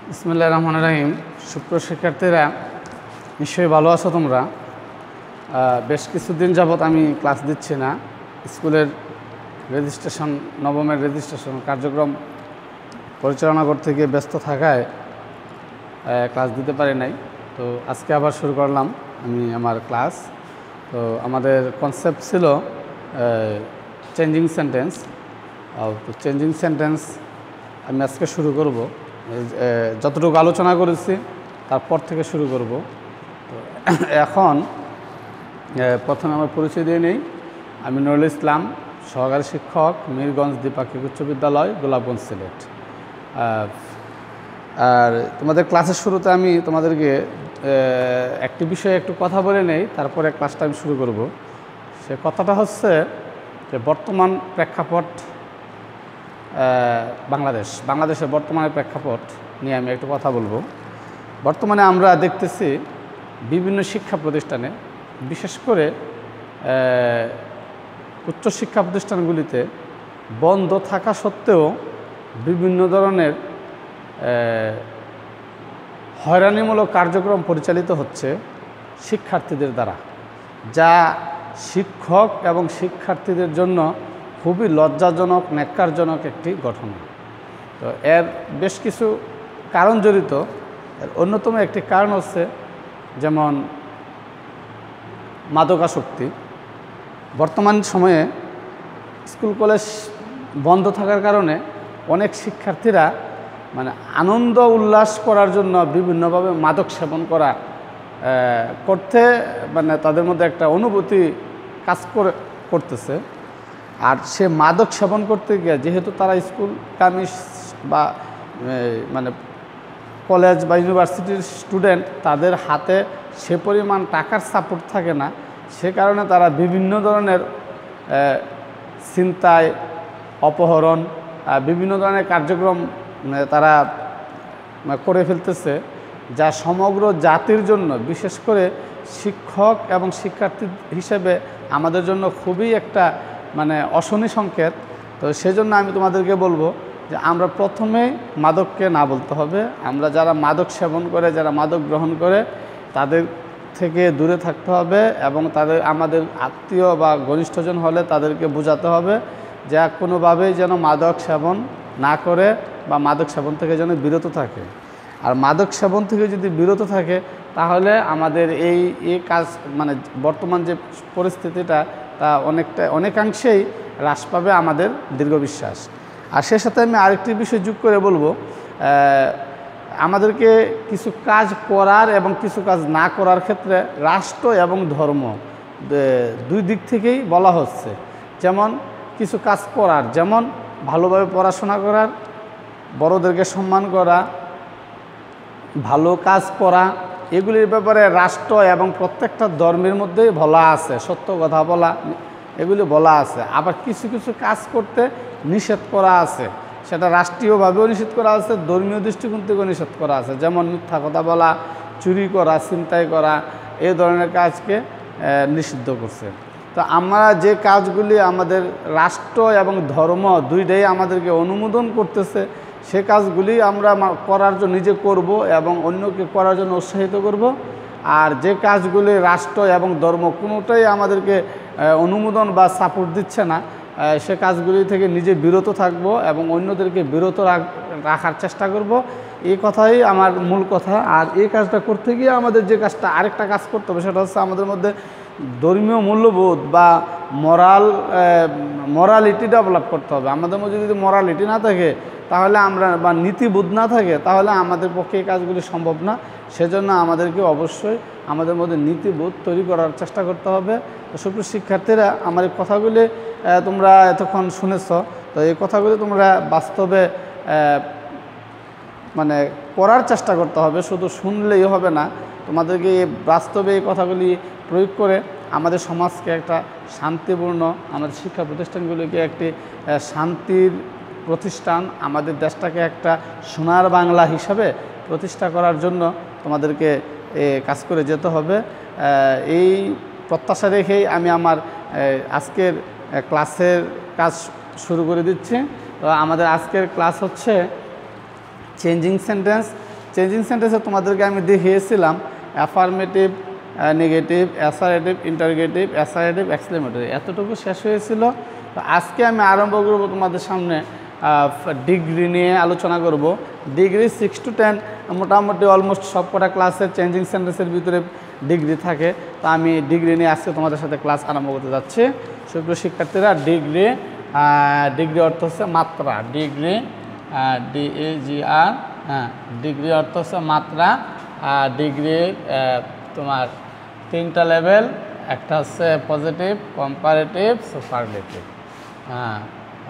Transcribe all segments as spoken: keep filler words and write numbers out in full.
বিসমিল্লাহির রহমানির রহিম। সুপ্রিয় শিক্ষার্থীরা, নিশ্চয়ই ভালো আছো তোমরা। বেশ কিছুদিন যাবৎ আমি ক্লাস দিচ্ছি না। স্কুলের রেজিস্ট্রেশন, নবমের রেজিস্ট্রেশন কার্যক্রম পরিচালনা করতে গিয়ে ব্যস্ত থাকায় ক্লাস দিতে পারি নাই। তো আজকে আবার শুরু করলাম আমি আমার ক্লাস। তো আমাদের কনসেপ্ট ছিল চেঞ্জিং সেন্টেন্স। তো চেঞ্জিং সেন্টেন্স আমি আজকে শুরু করব। যতটুকু আলোচনা করেছি তারপর থেকে শুরু করব। তো এখন প্রথমে আমার পরিচয় দিয়ে নেই। আমি নুরুল ইসলাম, সহকারী শিক্ষক, মিরগঞ্জ দ্বিপাক্ষিক উচ্চ বিদ্যালয়, গোলাপগঞ্জ, সিলেট। আর তোমাদের ক্লাসের শুরুতে আমি তোমাদেরকে একটি বিষয়ে একটু কথা বলে নেই, তারপরে ক্লাসটা আমি শুরু করব। সে কথাটা হচ্ছে যে বর্তমান প্রেক্ষাপট বাংলাদেশ বাংলাদেশের বর্তমানের প্রেক্ষাপট নিয়ে আমি একটু কথা বলবো। বর্তমানে আমরা দেখতেছি বিভিন্ন শিক্ষা প্রতিষ্ঠানে, বিশেষ করে উচ্চশিক্ষা প্রতিষ্ঠানগুলিতে বন্ধ থাকা সত্ত্বেও বিভিন্ন ধরনের হয়রানিমূলক কার্যক্রম পরিচালিত হচ্ছে শিক্ষার্থীদের দ্বারা, যা শিক্ষক এবং শিক্ষার্থীদের জন্য খুবই লজ্জাজনক, ন্যাক্কারজনক একটি ঘটনা। তো এর বেশ কিছু কারণ জড়িত। এর অন্যতম একটি কারণ হচ্ছে যেমন মাদকাসক্তি। বর্তমান সময়ে স্কুল কলেজ বন্ধ থাকার কারণে অনেক শিক্ষার্থীরা মানে আনন্দ উল্লাস করার জন্য বিভিন্নভাবে মাদক সেবন করা করতে মানে তাদের মধ্যে একটা অনুভূতি কাজ করে করতেছে। আর সে মাদক সেবন করতে গিয়ে যেহেতু তারা স্কুল কামি বা মানে কলেজ বা ইউনিভার্সিটির স্টুডেন্ট, তাদের হাতে সে পরিমাণ টাকার সাপোর্ট থাকে না, সে কারণে তারা বিভিন্ন ধরনের ছিনতাই, অপহরণ, বিভিন্ন ধরনের কার্যক্রম তারা করে ফেলতেছে, যা সমগ্র জাতির জন্য, বিশেষ করে শিক্ষক এবং শিক্ষার্থী হিসেবে আমাদের জন্য খুবই একটা মানে অশনি সংকেত। তো সেজন্য আমি তোমাদেরকে বলবো যে আমরা প্রথমে মাদককে না বলতে হবে। আমরা যারা মাদক সেবন করে, যারা মাদক গ্রহণ করে, তাদের থেকে দূরে থাকতে হবে এবং তাদের আমাদের আত্মীয় বা ঘনিষ্ঠজন হলে তাদেরকে বোঝাতে হবে যে কোনোভাবেই যেন মাদক সেবন না করে বা মাদক সেবন থেকে যেন বিরত থাকে। আর মাদক সেবন থেকে যদি বিরত থাকে তাহলে আমাদের এই এই কাজ মানে বর্তমান যে পরিস্থিতিটা তা অনেকটা অনেকাংশেই হ্রাস পাবে আমাদের দীর্ঘ বিশ্বাস। আর সে সাথে আমি আরেকটি বিষয় যোগ করে বলবো, আমাদেরকে কিছু কাজ করার এবং কিছু কাজ না করার ক্ষেত্রে রাষ্ট্র এবং ধর্ম দুই দিক থেকেই বলা হচ্ছে। যেমন কিছু কাজ করার, যেমন ভালোভাবে পড়াশোনা করার, বড়দেরকে সম্মান করা, ভালো কাজ করা, এগুলির ব্যাপারে রাষ্ট্র এবং প্রত্যেকটা ধর্মের মধ্যেই বলা আছে। সত্য কথা বলা, এগুলি বলা আছে। আবার কিছু কিছু কাজ করতে নিষেধ করা আছে, সেটা রাষ্ট্রীয়ভাবেও নিষেধ করা আছে, ধর্মীয় দৃষ্টিকোণ থেকেও নিষেধ করা আছে। যেমন মিথ্যা কথা বলা, চুরি করা, ছিনতাই করা, এই ধরনের কাজকে নিষিদ্ধ করছে। তো আমরা যে কাজগুলি আমাদের রাষ্ট্র এবং ধর্ম দুইটাই আমাদেরকে অনুমোদন করতেছে, সে কাজগুলি আমরা করার জন্য নিজে করব এবং অন্যকে করার জন্য উৎসাহিত করব। আর যে কাজগুলি রাষ্ট্র এবং ধর্ম কোনোটাই আমাদেরকে অনুমোদন বা সাপোর্ট দিচ্ছে না, সে কাজগুলি থেকে নিজে বিরত থাকব এবং অন্যদেরকে বিরত রাখার চেষ্টা করব। এই কথাই আমার মূল কথা। আর এই কাজটা করতে গিয়ে আমাদের যে কাজটা আরেকটা কাজ করতে হবে, সেটা হচ্ছে আমাদের মধ্যে ধর্মীয় মূল্যবোধ বা মরাল মরালিটি ডেভেলপ করতে হবে। আমাদের মধ্যে যদি মরালিটি না থাকে তাহলে আমরা বা নীতিবোধ না থাকে তাহলে আমাদের পক্ষে এই কাজগুলি সম্ভব না। সেজন্য আমাদেরকে অবশ্যই আমাদের মধ্যে নীতিবোধ তৈরি করার চেষ্টা করতে হবে। তো সুপ্রিয় শিক্ষার্থীরা, আমার এই কথাগুলি তোমরা এতক্ষণ শুনেছ, তো এই কথাগুলি তোমরা বাস্তবে মানে করার চেষ্টা করতে হবে। শুধু শুনলেই হবে না, তোমাদেরকে বাস্তবে এই কথাগুলি প্রয়োগ করে আমাদের সমাজকে একটা শান্তিপূর্ণ, আমাদের শিক্ষা প্রতিষ্ঠানগুলিকে একটি শান্তির প্রতিষ্ঠান, আমাদের দেশটাকে একটা সোনার বাংলা হিসাবে প্রতিষ্ঠা করার জন্য তোমাদেরকে কাজ করে যেতে হবে। এই প্রত্যাশা রেখেই আমি আমার আজকের ক্লাসের কাজ শুরু করে দিচ্ছি। তো আমাদের আজকের ক্লাস হচ্ছে চেঞ্জিং সেন্টেন্স। চেঞ্জিং সেন্টেন্সে তোমাদেরকে আমি দেখিয়েছিলাম affirmative, negative, assertive, interrogative, assertive, exclamatory, এতটুকু শেষ হয়েছিল। তো আজকে আমি আরম্ভ করব তোমাদের সামনে ডিগ্রি নিয়ে আলোচনা করব। ডিগ্রি সিক্স টু টেন মোটামুটি অলমোস্ট সব কটা ক্লাসের চেঞ্জিং সেন্টেন্সের ভিতরে ডিগ্রি থাকে। তো আমি ডিগ্রি নিয়ে আজকে তোমাদের সাথে ক্লাস আরম্ভ করতে যাচ্ছি। সুপ্রিয় শিক্ষার্থীরা, ডিগ্রি ডিগ্রি অর্থ হচ্ছে মাত্রা। ডিগ্রি ডি এ জি আর, হ্যাঁ, ডিগ্রি অর্থ হচ্ছে মাত্রা। ডিগ্রি তোমার তিনটা লেভেল, একটা হচ্ছে পজিটিভ, কম্পারেটিভ, সুপারলেটিভ। হ্যাঁ,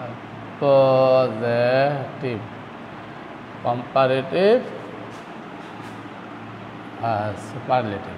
পজিটিভ, কম্পারেটিভ আর superlative.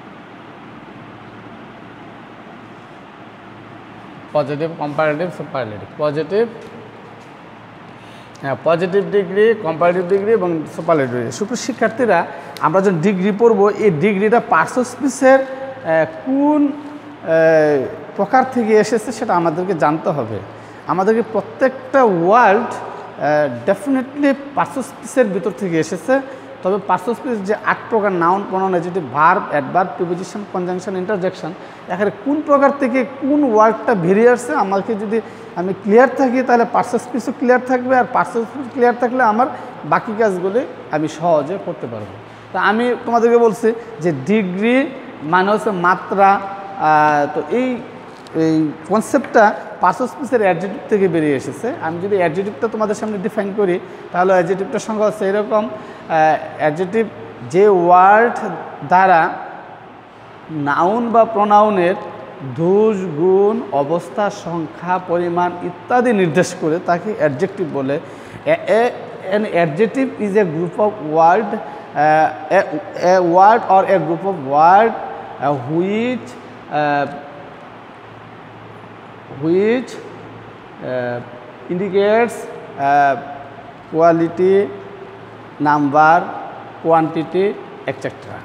Positive, comparative, superlative. Positive, হ্যাঁ, পজিটিভ ডিগ্রি, কম্পারেটিভ ডিগ্রি এবং সুপারলেটিভ ডিগ্রি। সুপ্রিয় শিক্ষার্থীরা, আমরা যখন ডিগ্রি পড়ব, এই ডিগ্রিটা পার্সোস্পিসের কোন প্রকার থেকে এসেছে সেটা আমাদেরকে জানতে হবে। আমাদেরকে প্রত্যেকটা ওয়ার্ড ডেফিনেটলি পার্সোস্পিসের ভিতর থেকে এসেছে। তবে পার্সোস্পিস যে আট প্রকার, noun, pronoun, adjective, verb, adverb, preposition, conjunction, interjection, এখানে কোন প্রকার থেকে কোন ওয়ার্ডটা বেরিয়ে আসছে আমাকে যদি আমি ক্লিয়ার থাকি তাহলে পার্সোস্পিসও ক্লিয়ার থাকবে, আর পার্সোস্পিস ক্লিয়ার থাকলে আমার বাকি কাজগুলি আমি সহজে করতে পারবো। তা আমি তোমাদেরকে বলছি যে ডিগ্রি মানে হচ্ছে মাত্রা। তো এই এই কনসেপ্টটা পার্সোস্পিসের অ্যাডজেক্টিভ থেকে বেরিয়ে এসেছে। আমি যদি অ্যাডজেক্টিভটা তোমাদের সামনে ডিফাইন করি তাহলে অ্যাডজেক্টিভটার সংখ্যা হচ্ছে এরকম। অ্যাডজেক্টিভ যে ওয়ার্ড দ্বারা নাউন বা প্রনাউনের ধূস, গুণ, অবস্থা, সংখ্যা, পরিমাণ ইত্যাদি নির্দেশ করে তাকে অ্যাডজেক্টিভ বলে। An adjective is a group of word, uh, a, a word or a group of word uh, which uh, which uh, indicates uh, quality, number, quantity, et cetera.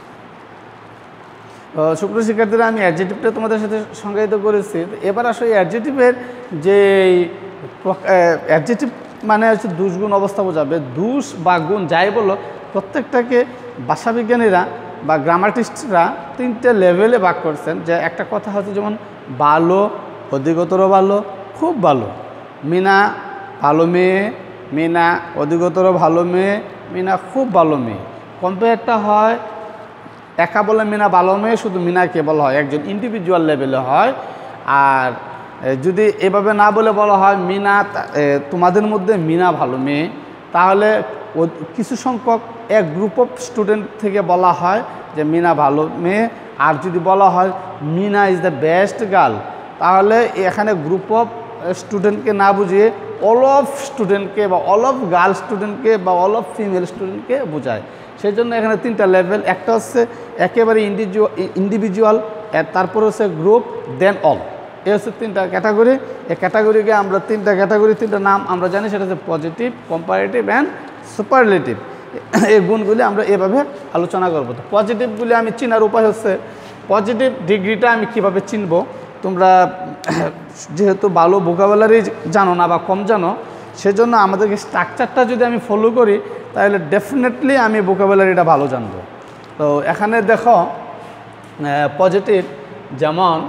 সুপ্রিয় শিক্ষার্থীরা, আমি অ্যাডজেক্টিভটা তোমাদের সাথে সংজ্ঞায়িত করেছি। এবার আসলে অ্যাডজেক্টিভের যে অ্যাডজেক্টিভ মানে হচ্ছে দুষ, গুণ, অবস্থা বোঝাবে। দুষ বা গুণ যাই বলো, প্রত্যেকটাকে ভাষাবিজ্ঞানীরা বা গ্রামাটিস্টরা তিনটে লেভেলে ভাগ করছেন। যে একটা কথা হচ্ছে যেমন ভালো, অধিকতর ভালো, খুব ভালো। মিনা ভালো মেয়ে, মিনা অধিকতর ভালো মেয়ে, মিনা খুব ভালো মেয়ে। কম্পেয়ারটা হয় একা বলে মিনা ভালো মেয়ে, শুধু মিনাকে বলা হয়, একজন ইন্ডিভিজুয়াল লেভেলে হয়। আর যদি এভাবে না বলে বলা হয় মিনা তোমাদের মধ্যে মিনা ভালো মেয়ে, তাহলে কিছু সংখ্যক এক গ্রুপ অফ স্টুডেন্ট থেকে বলা হয় যে মিনা ভালো মেয়ে। আর যদি বলা হয় Meena is the best girl, তাহলে এখানে গ্রুপ অফ স্টুডেন্টকে না বুঝিয়ে অল অফ স্টুডেন্টকে বা অল অফ গার্ল স্টুডেন্টকে বা অল অফ ফিমেল স্টুডেন্টকে বোঝায়। সেই জন্য এখানে তিনটা লেভেল। একটা হচ্ছে একেবারে ইন্ডিভিজুয়াল ইন্ডিভিজুয়াল তারপরে হচ্ছে গ্রুপ, দেন অল। এই হচ্ছে তিনটা ক্যাটাগরি। এই ক্যাটাগরিকে আমরা তিনটা ক্যাটাগরি তিনটা নাম আমরা জানি, সেটা হচ্ছে পজিটিভ, কম্পারেটিভ অ্যান্ড সুপারলেটিভ। এই গুণগুলি আমরা এভাবে আলোচনা করব। তো পজিটিভগুলি আমি চিনার উপায় হচ্ছে, পজিটিভ ডিগ্রিটা আমি কিভাবে চিনব। তোমরা যেহেতু ভালো ভোকাবুলারি জানো না বা কম জানো, সেজন্য আমাদেরকে স্ট্রাকচারটা যদি আমি ফলো করি তাহলে ডেফিনেটলি আমি ভোকাবুলারিটা ভালো জানবো। তো এখানে দেখো পজিটিভ, যেমন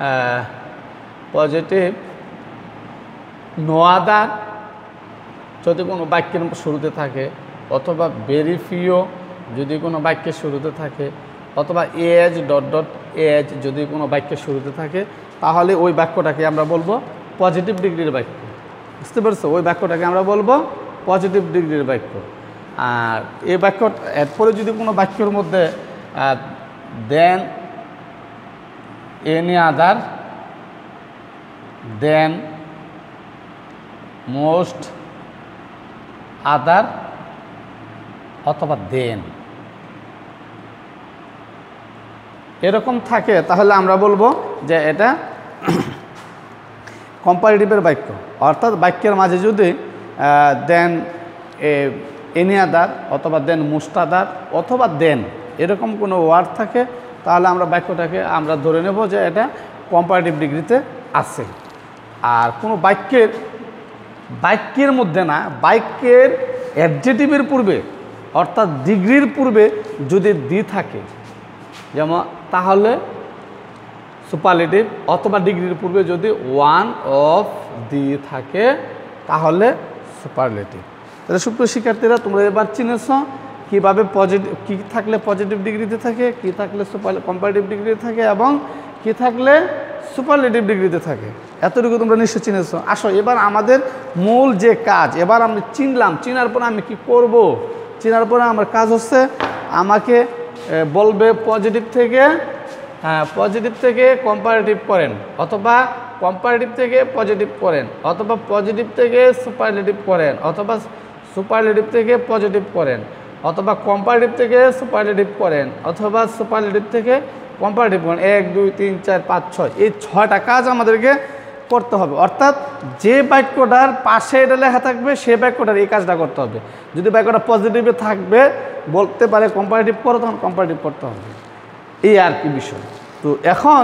পজিটিভ নো আদার যদি কোনো বাক্যের শুরুতে থাকে, অথবা ভেরি ফিউ যদি কোনো বাক্যের শুরুতে থাকে, অথবা এজ ডট ডট এজ যদি কোনো বাক্যের শুরুতে থাকে, তাহলে ওই বাক্যটাকে আমরা বলবো পজিটিভ ডিগ্রির বাক্য। বুঝতে পারছো? ওই বাক্যটাকে আমরা বলবো পজিটিভ ডিগ্রির বাক্য। আর এই বাক্য এরপরে যদি কোনো বাক্যের মধ্যে দেন এনি আদার, দেন মোস্ট আদার, অথবা দেন এরকম থাকে, তাহলে আমরা বলবো যে এটা কম্পারেটিভের বাক্য। অর্থাৎ বাক্যের মাঝে যদি দেন এনি আদার অথবা দেন মোস্ট আদার অথবা দেন এরকম কোনো ওয়ার্ড থাকে, তাহলে আমরা বাক্যটাকে আমরা ধরে নেব যে এটা কম্পারেটিভ ডিগ্রিতে আছে। আর কোনো বাক্যের বাক্যের মধ্যে না, বাক্যের অ্যাডজেটিভের পূর্বে অর্থাৎ ডিগ্রির পূর্বে যদি দি থাকে যেমন তাহলে সুপারলেটিভ, অথবা ডিগ্রির পূর্বে যদি ওয়ান অফ দি থাকে তাহলে সুপারলেটিভ। তাহলে সুপ্রিয় শিক্ষার্থীরা, তোমরা এবার চিনেছ কীভাবে পজিটিভ কী থাকলে পজিটিভ ডিগ্রিতে থাকে, কী থাকলে সুপার কম্পারেটিভ ডিগ্রিতে থাকে এবং কী থাকলে সুপারলেটিভ ডিগ্রিতে থাকে। এতটুকু তোমরা নিশ্চয় চিনেছ। আসো এবার আমাদের মূল যে কাজ, এবার আমি চিনলাম, চিনার পরে আমি কি করব? চেনার পরে আমার কাজ হচ্ছে আমাকে বলবে পজিটিভ থেকে হ্যাঁ পজিটিভ থেকে কম্পারেটিভ করেন, অথবা কম্পারেটিভ থেকে পজিটিভ করেন, অথবা পজিটিভ থেকে সুপারলেটিভ করেন, অথবা সুপারলেটিভ থেকে পজিটিভ করেন, অথবা কম্পারেটিভ থেকে সুপারলেটিভ করেন, অথবা সুপারলেটিভ থেকে কম্পারেটিভ করেন। এক দুই তিন চার পাঁচ ছয়, এই ছয়টা কাজ আমাদেরকে করতে হবে। অর্থাৎ যে বাক্যটার পাশে এটা লেখা থাকবে সেই বাক্যটার এই কাজটা করতে হবে। যদি বাক্যটা পজিটিভে থাকবে বলতে পারে কম্পারেটিভ করো, তখন কম্পারেটিভ করতে হবে, এই আর কি বিষয়। তো এখন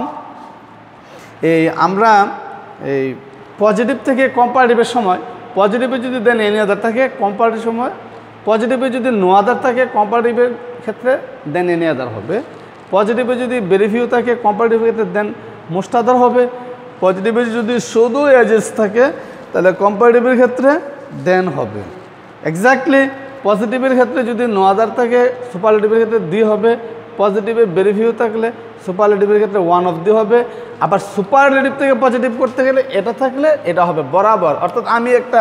এই আমরা এই পজিটিভ থেকে কম্পারেটিভের সময়, পজিটিভে যদি দেন এনি আদার থাকে, কম্পারেটিভ সময় পজিটিভে যদি নো আদার থাকে, কম্পারেটিভের ক্ষেত্রে দেন এনি আদার হবে। পজিটিভে যদি ভেরি ফিউ থাকে, কম্পারেটিভের ক্ষেত্রে দেন মোস্ট আদার হবে। পজিটিভে যদি শুধু এজেস থাকে তাহলে কম্পারেটিভের ক্ষেত্রে দেন হবে। এক্স্যাক্টলি পজিটিভের ক্ষেত্রে যদি নো আদার থাকে, সুপারলেটিভের ক্ষেত্রে দি হবে। পজিটিভে ভেরি ফিউ থাকলে সুপারলেটিভের ক্ষেত্রে ওয়ান অফ দি হবে। আবার সুপারলেটিভ থেকে পজিটিভ করতে গেলে এটা থাকলে এটা হবে বরাবর। অর্থাৎ আমি একটা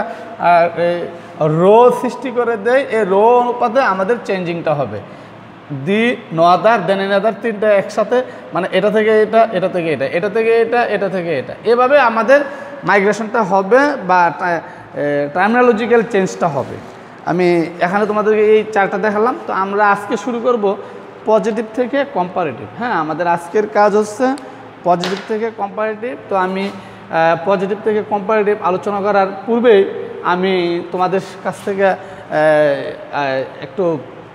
রো সৃষ্টি করে দেই, এই রো অনুপাতে আমাদের চেঞ্জিংটা হবে। দি no other than any other তিনটা একসাথে, মানে এটা থেকে এটা, এটা থেকে এটা, এটা থেকে এটা, এটা থেকে এটা, এভাবে আমাদের মাইগ্রেশনটা হবে বা টার্মিনোলজিক্যাল চেঞ্জটা হবে। আমি এখানে তোমাদেরকে এই চারটা দেখালাম। তো আমরা আজকে শুরু করব পজিটিভ থেকে কম্পারেটিভ। হ্যাঁ, আমাদের আজকের কাজ হচ্ছে পজিটিভ থেকে কম্পারেটিভ। তো আমি পজিটিভ থেকে কম্পারেটিভ আলোচনা করার পূর্বেই আমি তোমাদের কাছ থেকে একটু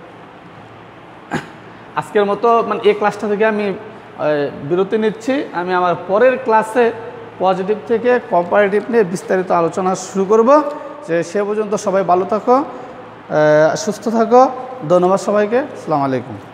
আজকের মতো মানে এই ক্লাসটা থেকে আমি বিরতি নিচ্ছি। আমি আমার পরের ক্লাসে পজিটিভ থেকে কম্পারেটিভ নিয়ে বিস্তারিত আলোচনা শুরু করব। যে সে পর্যন্ত সবাই ভালো থাকো, সুস্থ থাকো। ধন্যবাদ সবাইকে। আসসালামু আলাইকুম।